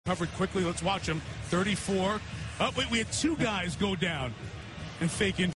Covered quickly. Let's watch him. 34. Oh, wait, we had two guys go down and fake in.